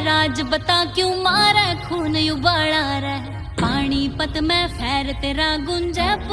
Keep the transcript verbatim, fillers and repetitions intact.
राज बता क्यों मारे खून उबाला रे। पानीपत में फैर तेरा गुंजे